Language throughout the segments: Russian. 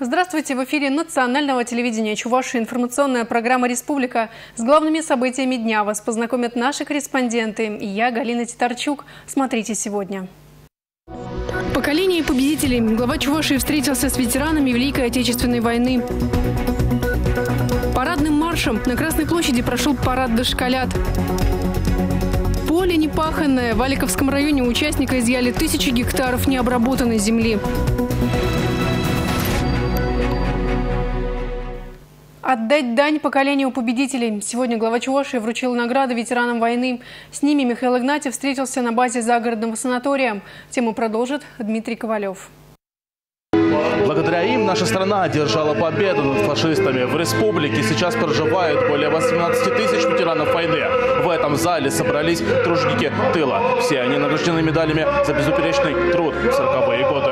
Здравствуйте! В эфире национального телевидения Чувашии информационная программа «Республика». С главными событиями дня вас познакомят наши корреспонденты. И я, Галина Титарчук. Смотрите сегодня. Поколение победителей. Глава Чувашии встретился с ветеранами Великой Отечественной войны. Парадным маршем на Красной площади прошел парад дошколят. Поле непаханное. В Аликовском районе у участника изъяли 1000 гектаров необработанной земли. Отдать дань поколению победителей. Сегодня глава Чувашии вручил награды ветеранам войны. С ними Михаил Игнатьев встретился на базе загородного санатория. Тему продолжит Дмитрий Ковалев. Благодаря им наша страна одержала победу над фашистами. В республике сейчас проживают более 18 тысяч ветеранов войны. В этом зале собрались труженики тыла. Все они награждены медалями за безупречный труд в 40-е годы.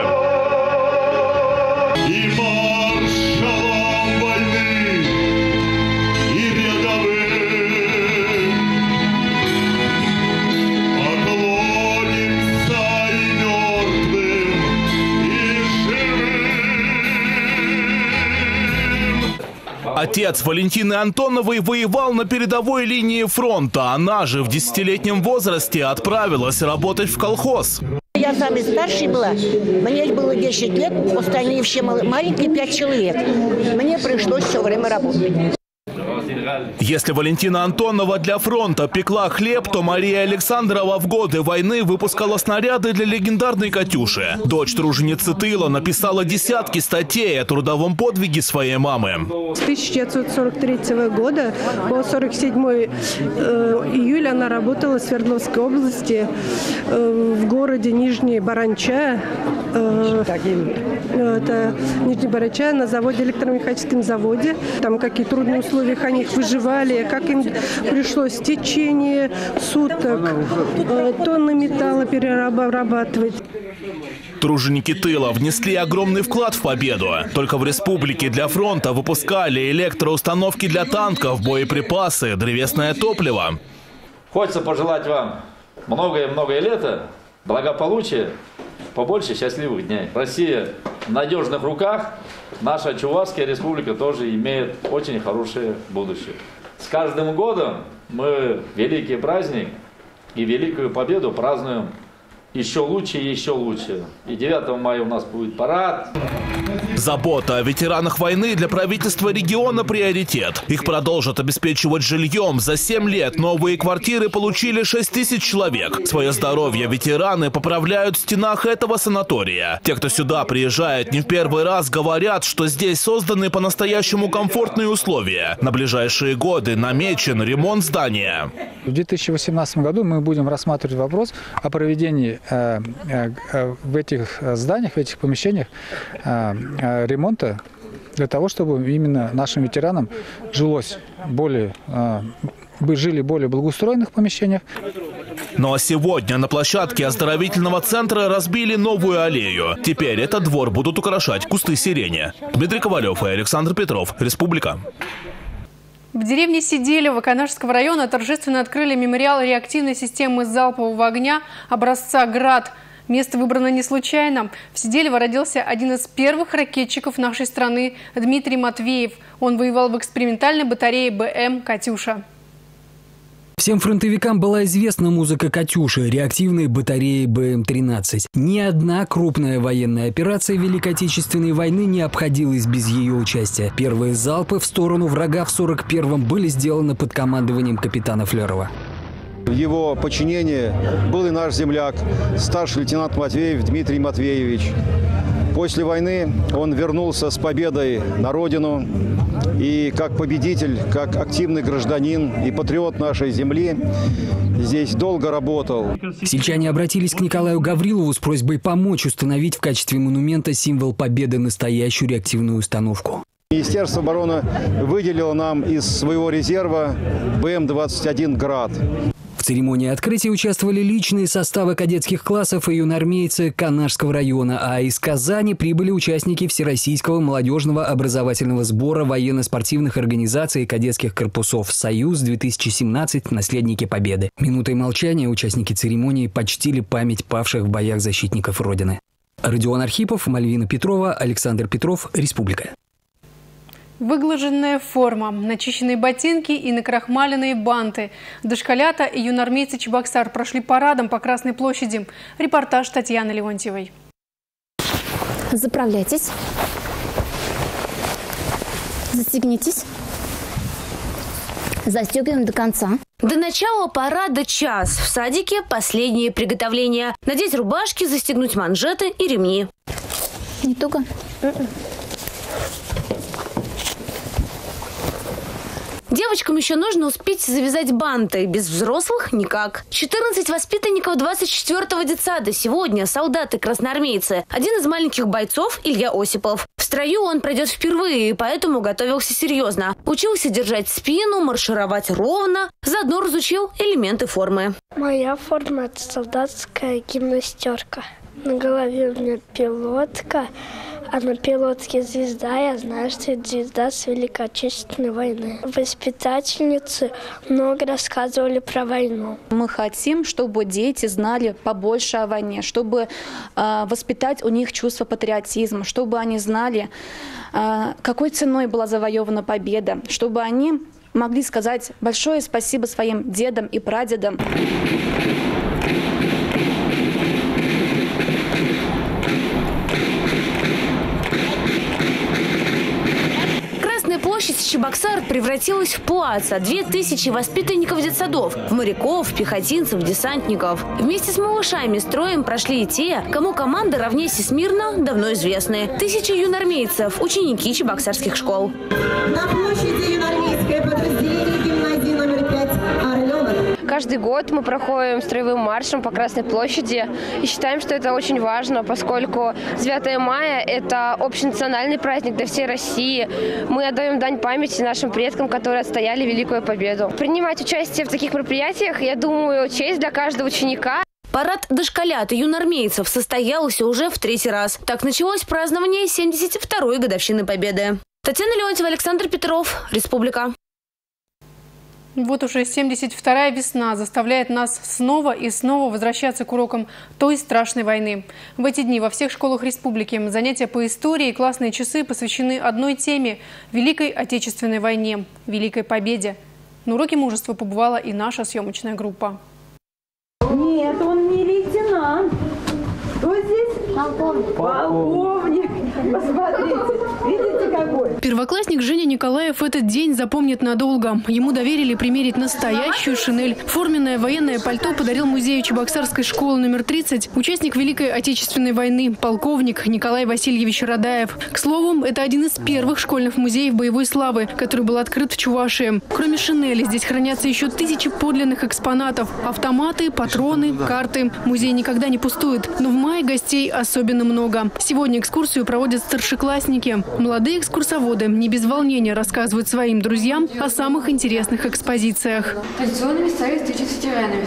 Отец Валентины Антоновой воевал на передовой линии фронта. Она же в 10-летнем возрасте отправилась работать в колхоз. Я самый старший была. Мне было 10 лет, остальные все маленькие, 5 человек. Мне пришлось все время работать. Если Валентина Антонова для фронта пекла хлеб, то Мария Александрова в годы войны выпускала снаряды для легендарной «Катюши». Дочь труженицы тыла написала десятки статей о трудовом подвиге своей мамы. С 1943 года по 47 июля она работала в Свердловской области, в городе Нижний Баранча. Это Нижний Баранча на заводе, электромеханическом заводе. Там какие трудные условия они выживали, как им пришлось в течение суток тонны металла перерабатывать. Труженики тыла внесли огромный вклад в победу. Только в республике для фронта выпускали электроустановки для танков, боеприпасы, древесное топливо. Хочется пожелать вам многое-многое лета, благополучия, побольше счастливых дней. Россия в надежных руках. Наша Чувашская республика тоже имеет очень хорошее будущее. С каждым годом мы великий праздник и великую победу празднуем еще лучше и еще лучше. И 9 мая у нас будет парад. Забота о ветеранах войны для правительства региона – приоритет. Их продолжат обеспечивать жильем. За 7 лет новые квартиры получили 6000 человек. Свое здоровье ветераны поправляют в стенах этого санатория. Те, кто сюда приезжает не в первый раз, говорят, что здесь созданы по-настоящему комфортные условия. На ближайшие годы намечен ремонт здания. В 2018 году мы будем рассматривать вопрос о проведении в этих зданиях, в этих помещениях ремонта для того, чтобы именно нашим ветеранам жили в более благоустроенных помещениях. Ну а сегодня на площадке оздоровительного центра разбили новую аллею. Теперь этот двор будут украшать кусты сирени. Дмитрий Ковалев и Александр Петров. Республика. В деревне Сиделево Канашского района торжественно открыли мемориал реактивной системы залпового огня образца «Град». Место выбрано не случайно. В Сиделево родился один из первых ракетчиков нашей страны Дмитрий Матвеев. Он воевал в экспериментальной батарее БМ «Катюша». Всем фронтовикам была известна музыка «Катюши», реактивной батареи БМ-13. Ни одна крупная военная операция Великой Отечественной войны не обходилась без ее участия. Первые залпы в сторону врага в 41-м были сделаны под командованием капитана Флерова. В его подчинении был и наш земляк, старший лейтенант Матвеев Дмитрий Матвеевич. После войны он вернулся с победой на родину. И как победитель, как активный гражданин и патриот нашей земли здесь долго работал. Сельчане обратились к Николаю Гаврилову с просьбой помочь установить в качестве монумента символ победы настоящую реактивную установку. Министерство обороны выделило нам из своего резерва БМ-21 «Град». В церемонии открытия участвовали личные составы кадетских классов и юноармейцы Канашского района, а из Казани прибыли участники Всероссийского молодежного образовательного сбора военно-спортивных организаций и кадетских корпусов «Союз-2017. Наследники Победы». Минутой молчания участники церемонии почтили память павших в боях защитников Родины. Родион Архипов, Мальвина Петрова, Александр Петров, Республика. Выглаженная форма, начищенные ботинки и накрахмаленные банты. Дошколята и юнормейцы Чебоксар прошли парадом по Красной площади. Репортаж Татьяны Леонтьевой. Заправляйтесь. Застегнитесь. Застегиваем до конца. До начала парада час. В садике последние приготовления. Надеть рубашки, застегнуть манжеты и ремни. Не туго? Девочкам еще нужно успеть завязать банты. Без взрослых никак. 14 воспитанников 24-го детсада. Сегодня солдаты-красноармейцы. Один из маленьких бойцов – Илья Осипов. В строю он пройдет впервые, поэтому готовился серьезно. Учился держать спину, маршировать ровно. Заодно разучил элементы формы. Моя форма – это солдатская гимнастерка. На голове у меня пилотка. А на пилотке звезда, я знаю, что это звезда с Великой Отечественной войны. Воспитательницы много рассказывали про войну. Мы хотим, чтобы дети знали побольше о войне, чтобы воспитать у них чувство патриотизма, чтобы они знали, какой ценой была завоевана победа, чтобы они могли сказать большое спасибо своим дедам и прадедам. Площадь Чебоксар превратилась в плац. 2000 воспитанников детсадов, моряков, пехотинцев, десантников. Вместе с малышами строем прошли и те, кому команда равнее всемирно давно известны. 1000 юнормейцев, ученики чебоксарских школ. На площади юнормейское подразделение гимназии номер 5 «Орленок». Каждый год мы проходим строевым маршем по Красной площади и считаем, что это очень важно, поскольку 9 мая – это общенациональный праздник для всей России. Мы отдаем дань памяти нашим предкам, которые отстояли Великую Победу. Принимать участие в таких мероприятиях, я думаю, честь для каждого ученика. Парад дошколят и юнормейцев состоялся уже в 3-й раз. Так началось празднование 72-й годовщины Победы. Татьяна Леонтьева, Александр Петров, Республика. Вот уже 72-я весна заставляет нас снова и снова возвращаться к урокам той страшной войны. В эти дни во всех школах республики занятия по истории и классные часы посвящены одной теме – Великой Отечественной войне, Великой Победе. На уроке мужества побывала и наша съемочная группа. Нет, он не лейтенант. Кто здесь? Полковник. Полковник. Посмотрите, видите какой? Первоклассник Женя Николаев этот день запомнит надолго. Ему доверили примерить настоящую шинель. Форменное военное пальто подарил музею Чебоксарской школы номер 30 участник Великой Отечественной войны, полковник Николай Васильевич Радаев. К слову, это один из первых школьных музеев боевой славы, который был открыт в Чувашии. Кроме шинели, здесь хранятся еще 1000 подлинных экспонатов. Автоматы, патроны, карты. Музей никогда не пустует, но в мае гостей особенно много. Сегодня экскурсию проводят старшеклассники. Молодые экскурсоводы не без волнения рассказывают своим друзьям о самых интересных экспозициях. Традиционными стали встречи с ветеранами. В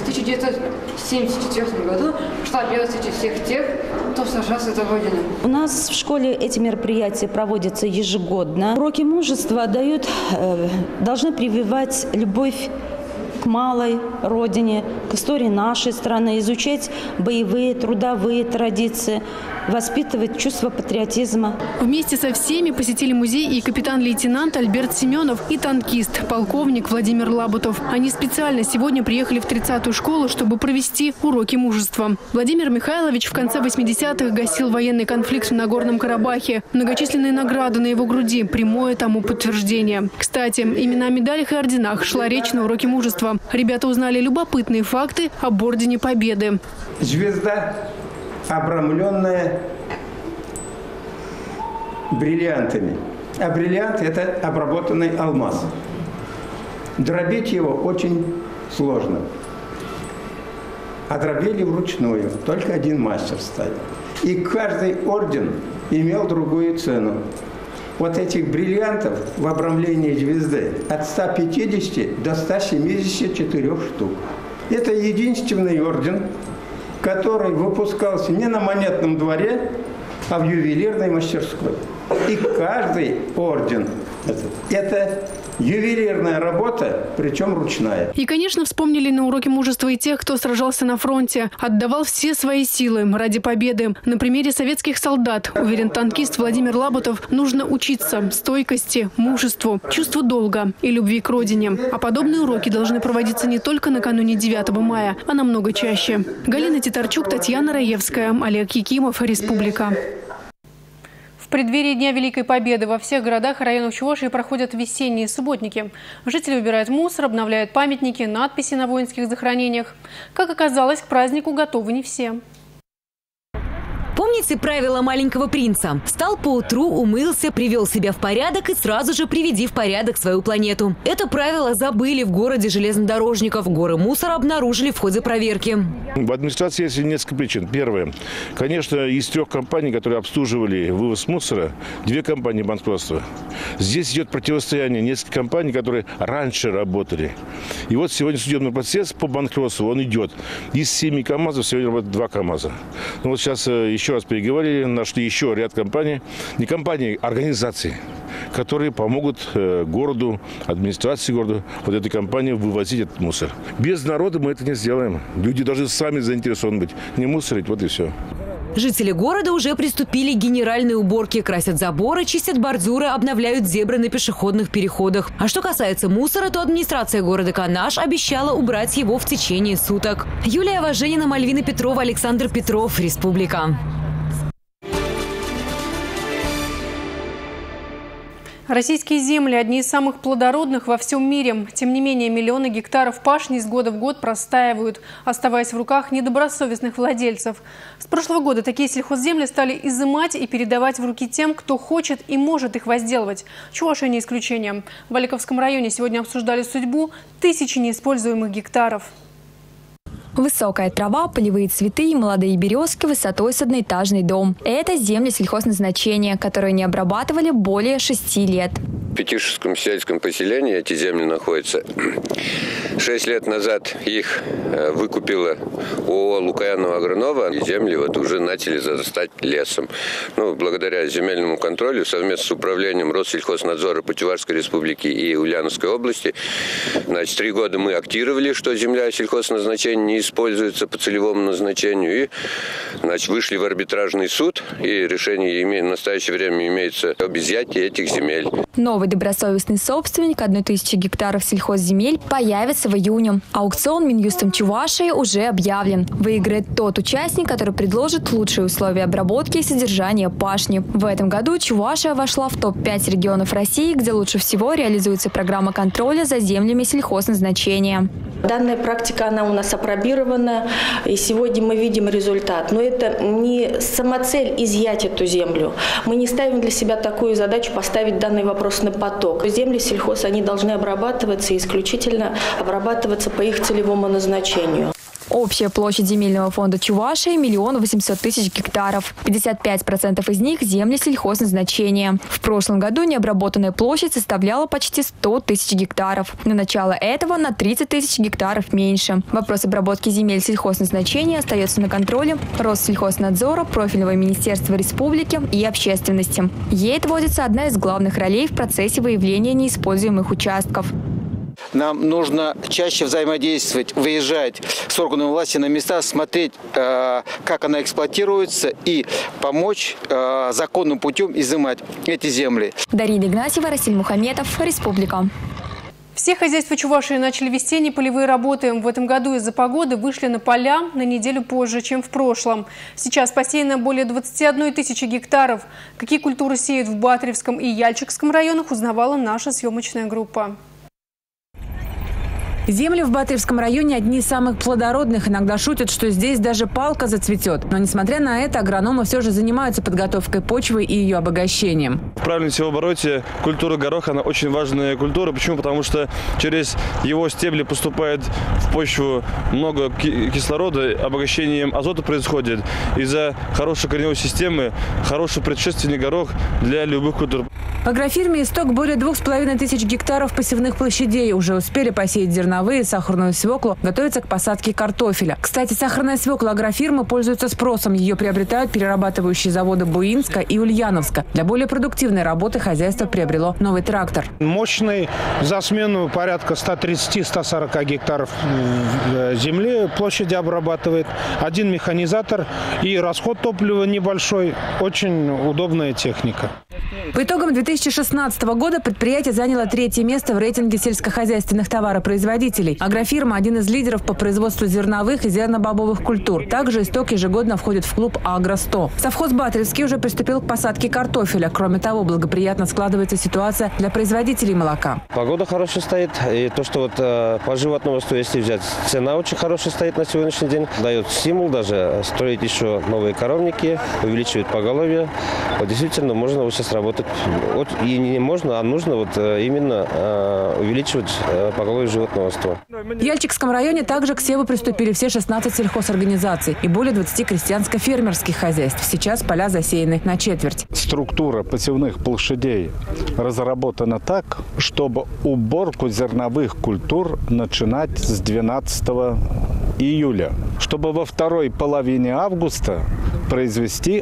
1974 году шла первая встреча всех тех, кто сражался за Родину. У нас в школе эти мероприятия проводятся ежегодно. Уроки мужества должны прививать любовь к малой родине, к истории нашей страны, изучать боевые, трудовые традиции, воспитывать чувство патриотизма. Вместе со всеми посетили музей и капитан-лейтенант Альберт Семенов, и танкист, полковник Владимир Лабутов. Они специально сегодня приехали в 30-ю школу, чтобы провести уроки мужества. Владимир Михайлович в конце 80-х гасил военный конфликт в Нагорном Карабахе. Многочисленные награды на его груди – прямое тому подтверждение. Кстати, именно о медалях и орденах шла речь на уроке мужества. Ребята узнали любопытные факты об Ордене Победы. Звезда, обрамленная бриллиантами. А бриллиант – это обработанный алмаз. Дробить его очень сложно. А дробили вручную. Только один мастер ставил. И каждый орден имел другую цену. Вот этих бриллиантов в обрамлении звезды от 150 до 174 штук. Это единственный орден, который выпускался не на монетном дворе, а в ювелирной мастерской. И каждый орден – это Ювелирная работа, причем ручная. И, конечно, вспомнили на уроке мужества и тех, кто сражался на фронте, отдавал все свои силы ради победы. На примере советских солдат, уверен танкист Владимир Лабутов, нужно учиться стойкости, мужеству, чувству долга и любви к родине. А подобные уроки должны проводиться не только накануне 9 мая, а намного чаще. Галина Титарчук, Татьяна Раевская, Олег Якимов, Республика. В преддверии Дня Великой Победы во всех городах и районах Чувашии проходят весенние субботники. Жители убирают мусор, обновляют памятники, надписи на воинских захоронениях. Как оказалось, к празднику готовы не все. Помните правила маленького принца? Встал поутру, умылся, привел себя в порядок и сразу же приведи в порядок свою планету. Это правило забыли в городе железнодорожников. Горы мусора обнаружили в ходе проверки. В администрации есть несколько причин. Первое. Конечно, из 3 компаний, которые обслуживали вывоз мусора, 2 компании банкротства. Здесь идет противостояние нескольких компаний, которые раньше работали. И вот сегодня судебный процесс по банкротству, он идет. Из 7 КАМАЗов сегодня работает 2 КАМАЗа. Ну вот сейчас еще раз переговорили, нашли еще ряд компаний, не компаний, а организаций, которые помогут городу, администрации города, вот этой компании вывозить этот мусор. Без народа мы это не сделаем. Люди должны сами заинтересованы быть, не мусорить, вот и все. Жители города уже приступили к генеральной уборке. Красят заборы, чистят бордюры, обновляют зебры на пешеходных переходах. А что касается мусора, то администрация города Канаш обещала убрать его в течение суток. Юлия Важенина, Мальвина Петрова, Александр Петров, Республика. Российские земли – одни из самых плодородных во всем мире. Тем не менее, миллионы гектаров пашни из года в год простаивают, оставаясь в руках недобросовестных владельцев. С прошлого года такие сельхозземли стали изымать и передавать в руки тем, кто хочет и может их возделывать. Чувашия не исключение. В Аликовском районе сегодня обсуждали судьбу тысячи неиспользуемых гектаров. Высокая трава, полевые цветы и молодые березки высотой с одноэтажный дом. Это земли сельхозназначения, которые не обрабатывали более 6 лет. В Петишевском сельском поселении эти земли находятся. 6 лет назад их выкупила ООО «Лукоянова Агронова», и земли вот уже начали зарастать лесом. Ну, благодаря земельному контролю совместно с управлением Россельхознадзора по Чувашской республике и Ульяновской области, значит, 3 года мы актировали, что земля сельхозназначения не используется по целевому назначению, и, значит, вышли в арбитражный суд, и решение в настоящее время имеется об изъятии этих земель. Новый добросовестный собственник 1000 гектаров сельхозземель появится в июне. Аукцион Минюстом Чувашии уже объявлен. Выиграет тот участник, который предложит лучшие условия обработки и содержания пашни. В этом году Чувашия вошла в топ-5 регионов России, где лучше всего реализуется программа контроля за землями сельхозназначения. Данная практика, она у нас опробирована, и сегодня мы видим результат. Но это не самоцель изъять эту землю. Мы не ставим для себя такую задачу поставить данный вопрос на поток. Земли сельхоз, они должны обрабатываться, исключительно обрабатываться по их целевому назначению. Общая площадь земельного фонда Чувашии – 1 800 000 гектаров. 55% из них – земли сельхозназначения. В прошлом году необработанная площадь составляла почти 100 000 гектаров. На начало этого на 30 000 гектаров меньше. Вопрос обработки земель сельхозназначения остается на контроле Россельхознадзора, профильного министерства республики и общественности. Ей отводится одна из главных ролей в процессе выявления неиспользуемых участков. Нам нужно чаще взаимодействовать, выезжать с органами власти на места, смотреть, как она эксплуатируется, и помочь законным путем изымать эти земли. Дарья Игнатьева, Расиль Мухаметов, Республика. Все хозяйства Чувашии начали весенние полевые работы. В этом году из-за погоды вышли на поля на неделю позже, чем в прошлом. Сейчас посеяно более 21 000 гектаров. Какие культуры сеют в Батыревском и Яльчикском районах, узнавала наша съемочная группа. Земли в Батыревском районе одни из самых плодородных. Иногда шутят, что здесь даже палка зацветет. Но несмотря на это, агрономы все же занимаются подготовкой почвы и ее обогащением. В правильном севообороте культура гороха, она очень важная культура. Почему? Потому что через его стебли поступает в почву много кислорода, обогащением азота происходит. Из-за хорошей корневой системы хороший предшественник горох для любых культур. В агрофирме «Исток» более 2500 гектаров посевных площадей. Уже успели посеять зерновые, сахарную свеклу, готовятся к посадке картофеля. Кстати, сахарная свекла агрофирмы пользуется спросом. Ее приобретают перерабатывающие заводы Буинска и Ульяновска. Для более продуктивной работы хозяйство приобрело новый трактор. Мощный, за смену порядка 130-140 гектаров земли площади обрабатывает. Один механизатор и расход топлива небольшой. Очень удобная техника. По итогам 2016 года предприятие заняло 3-е место в рейтинге сельскохозяйственных товаропроизводителей. Агрофирма – один из лидеров по производству зерновых и зернобобовых культур. Также «Исток» ежегодно входит в клуб «Агро-100». Совхоз Батревский уже приступил к посадке картофеля. Кроме того, благоприятно складывается ситуация для производителей молока. Погода хорошая стоит. И то, что по животноводству, если взять, цена очень хорошая стоит на сегодняшний день. Дает стимул даже строить еще новые коровники, увеличивает поголовье. Действительно, можно сейчас работать. И не можно, а нужно именно увеличивать поголовье животноводства. В Яльчикском районе также к севу приступили все 16 сельхозорганизаций и более 20 крестьянско-фермерских хозяйств. Сейчас поля засеяны на четверть. Структура посевных площадей разработана так, чтобы уборку зерновых культур начинать с 12 июля, чтобы во второй половине августа произвести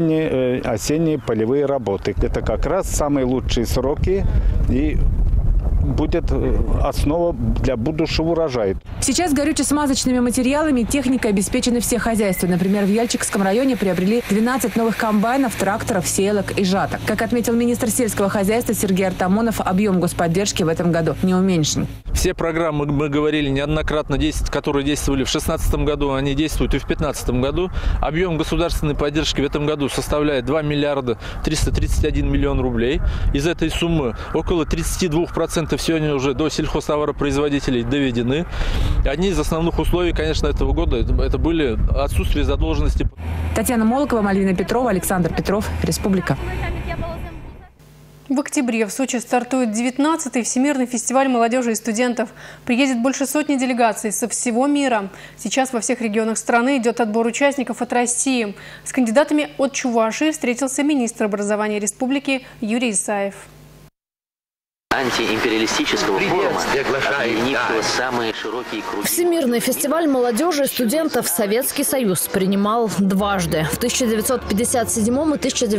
осенние полевые работы. Это как раз самые лучшие сроки и будет основа для будущего урожая. Сейчас горюче-смазочными материалами и техникой обеспечены все хозяйства. Например, в Яльчикском районе приобрели 12 новых комбайнов, тракторов, сеялок и жаток. Как отметил министр сельского хозяйства Сергей Артамонов, объем господдержки в этом году не уменьшен. Все программы, мы говорили неоднократно, которые действовали в 2016 году, они действуют и в 2015 году. Объем государственной поддержки в этом году составляет 2 миллиарда 331 миллион рублей. Из этой суммы около 32% сегодня уже до сельхозтоваропроизводителей доведены. Одни из основных условий, конечно, этого года это были отсутствие задолженности. Татьяна Молокова, Мальвина Петрова, Александр Петров, Республика. В октябре в Сочи стартует 19-й Всемирный фестиваль молодежи и студентов. Приедет больше сотни делегаций со всего мира. Сейчас во всех регионах страны идет отбор участников от России. С кандидатами от Чувашии встретился министр образования республики Юрий Исаев. Антиимпериалистического форума, объединившего самые широкие круги. Всемирный фестиваль молодежи и студентов Советский Союз принимал дважды – в 1957 и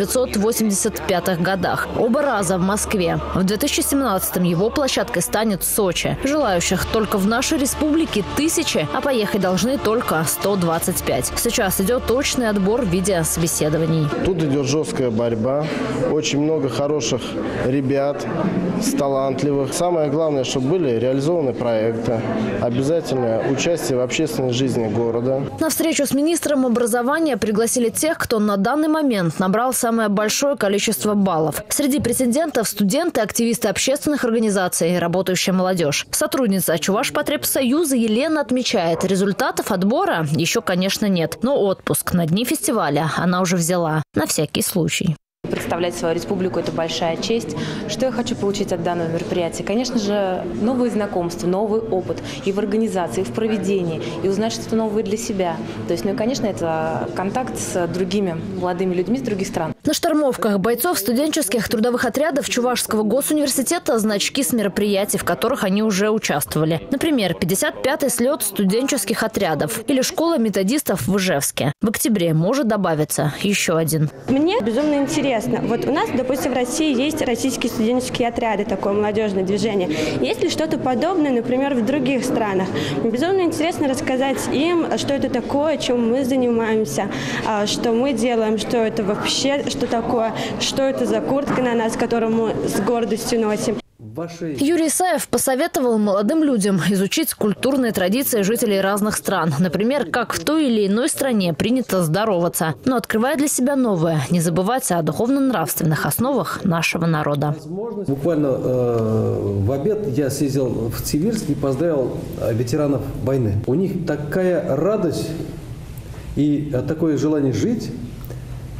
1985 годах. Оба раза в Москве. В 2017 его площадкой станет Сочи. Желающих только в нашей республике 1000, а поехать должны только 125. Сейчас идет точный отбор в виде собеседований. Тут идет жесткая борьба. Очень много хороших ребят, талантливых. Самое главное, чтобы были реализованы проекты. Обязательное участие в общественной жизни города. На встречу с министром образования пригласили тех, кто на данный момент набрал самое большое количество баллов. Среди претендентов – студенты, активисты общественных организаций, работающая молодежь. Сотрудница Чувашпотребсоюза Елена отмечает, результатов отбора еще, конечно, нет. Но отпуск на дни фестиваля она уже взяла на всякий случай. Представлять свою республику – это большая честь. Что я хочу получить от данного мероприятия? Конечно же, новые знакомства, новый опыт и в организации, и в проведении, и узнать что-то новое для себя. То есть, ну и, конечно, это контакт с другими молодыми людьми из других стран. На штормовках бойцов студенческих трудовых отрядов Чувашского госуниверситета значки с мероприятий, в которых они уже участвовали. Например, 55-й слет студенческих отрядов или школа методистов в Ижевске. В октябре может добавиться еще один. Мне безумно интересно. Вот у нас, допустим, в России есть российские студенческие отряды, такое молодежное движение. Есть ли что-то подобное, например, в других странах? Мне безумно интересно рассказать им, что это такое, чем мы занимаемся, что мы делаем, что это вообще, что такое, что это за куртка на нас, которую мы с гордостью носим. Юрий Исаев посоветовал молодым людям изучить культурные традиции жителей разных стран. Например, как в той или иной стране принято здороваться. Но открывая для себя новое, не забывать о духовно-нравственных основах нашего народа. Буквально в обед я съездил в Цивильск и поздравил ветеранов войны. У них такая радость и такое желание жить.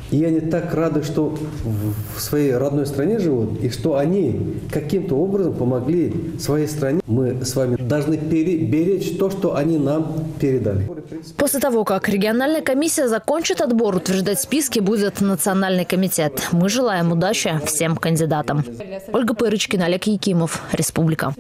И они так рады, что в своей родной стране живут, и что они каким-то образом помогли своей стране. Мы с вами должны беречь то, что они нам передали. После того, как региональная комиссия закончит отбор, утверждать списки будет Национальный комитет. Мы желаем удачи всем кандидатам. Ольга Пырочкина, Олег Якимов, Республика.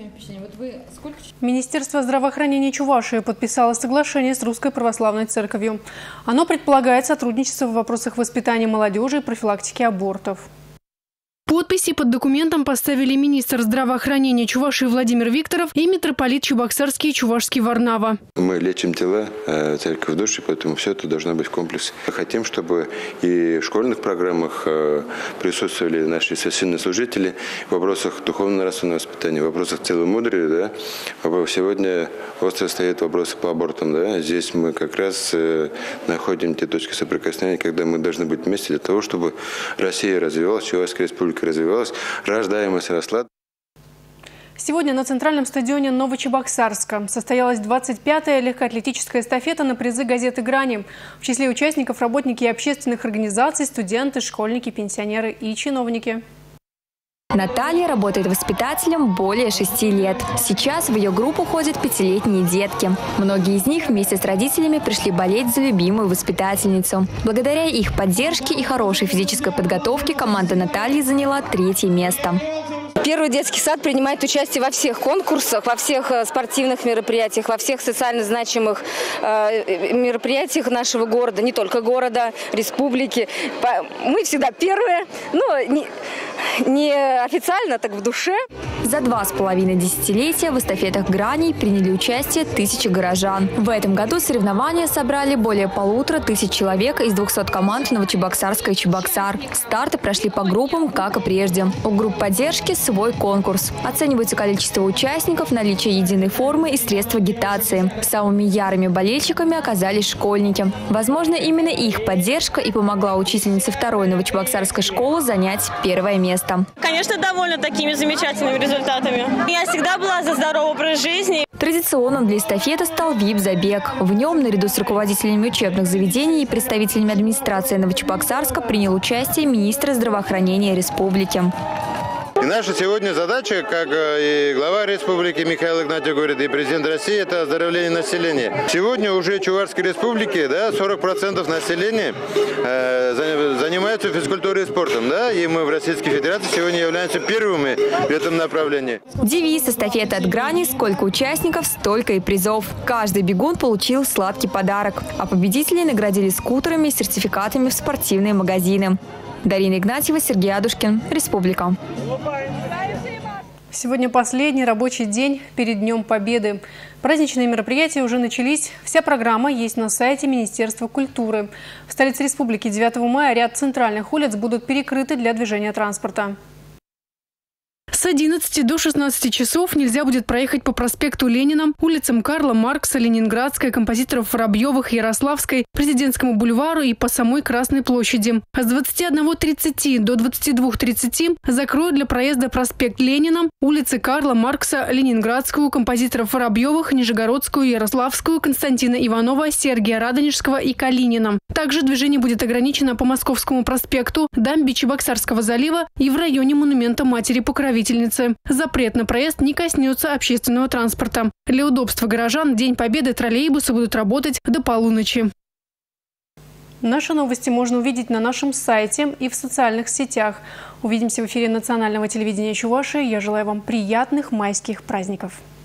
Министерство здравоохранения Чувашии подписало соглашение с Русской Православной Церковью. Оно предполагает сотрудничество в вопросах воспитания молодежи и профилактики абортов. Подписи под документом поставили министр здравоохранения Чувашии Владимир Викторов и митрополит Чебоксарский и Чувашский Варнава. Мы лечим тела, церковь души, поэтому все это должно быть в комплексе. Хотим, чтобы и в школьных программах присутствовали наши священнослужители в вопросах духовно-нравственного воспитания, в вопросах целомудрия. Да? Сегодня остро стоят вопросы по абортам. Да? Здесь мы как раз находим те точки соприкосновения, когда мы должны быть вместе для того, чтобы Россия развивалась, Чувашская республика развивалась, рождаемость росла. Сегодня на центральном стадионе Новочебоксарска состоялась 25-я легкоатлетическая эстафета на призы газеты «Грани». В числе участников работники общественных организаций, студенты, школьники, пенсионеры и чиновники. Наталья работает воспитателем более 6 лет. Сейчас в ее группу ходят 5-летние детки. Многие из них вместе с родителями пришли болеть за любимую воспитательницу. Благодаря их поддержке и хорошей физической подготовке команда Натальи заняла 3-е место. Первый детский сад принимает участие во всех конкурсах, во всех спортивных мероприятиях, во всех социально значимых мероприятиях нашего города, не только города, республики. Мы всегда первые, но не официально, так в душе. За 2,5 десятилетия в эстафетах «Граней» приняли участие 1000 горожан. В этом году соревнования собрали более 1500 человек из 200 команд Новочебоксарска и Чебоксар. Старты прошли по группам, как и прежде. У групп поддержки свой конкурс. Оценивается количество участников, наличие единой формы и средств агитации. Самыми ярыми болельщиками оказались школьники. Возможно, именно их поддержка и помогла учительнице 2-й Новочебоксарской школы занять 1-е место. Конечно, довольна такими замечательными результатами. Я всегда была за здоровый образ жизни. Традиционным для эстафеты стал ВИП-забег. В нем, наряду с руководителями учебных заведений и представителями администрации Новочебоксарска, принял участие министр здравоохранения республики. И наша сегодня задача, как и глава республики Михаил Игнатьев говорит, и президент России, это оздоровление населения. Сегодня уже в Чувашской республике 40% населения занимаются физкультурой и спортом. Да? И мы в Российской Федерации сегодня являемся первыми в этом направлении. Девиз эстафеты от «Грани» – сколько участников, столько и призов. Каждый бегун получил сладкий подарок. А победителей наградили скутерами и сертификатами в спортивные магазины. Дарина Игнатьева, Сергей Адушкин, Республика. Сегодня последний рабочий день перед Днем Победы. Праздничные мероприятия уже начались. Вся программа есть на сайте Министерства культуры. В столице республики 9 мая ряд центральных улиц будут перекрыты для движения транспорта. С 11 до 16 часов нельзя будет проехать по проспекту Ленина, улицам Карла Маркса, Ленинградской, композиторов Воробьевых, Ярославской, Президентскому бульвару и по самой Красной площади. А с 21:30 до 22:30 закроют для проезда проспект Ленина, улицы Карла Маркса, Ленинградскую, композиторов Воробьевых, Нижегородскую, Ярославскую, Константина Иванова, Сергия Радонежского и Калинина. Также движение будет ограничено по Московскому проспекту, дамбе Чебоксарского залива и в районе монумента Матери-Покровительницы. Запрет на проезд не коснется общественного транспорта. Для удобства горожан в День Победы троллейбусы будут работать до полуночи. Наши новости можно увидеть на нашем сайте и в социальных сетях. Увидимся в эфире национального телевидения Чувашии. Я желаю вам приятных майских праздников.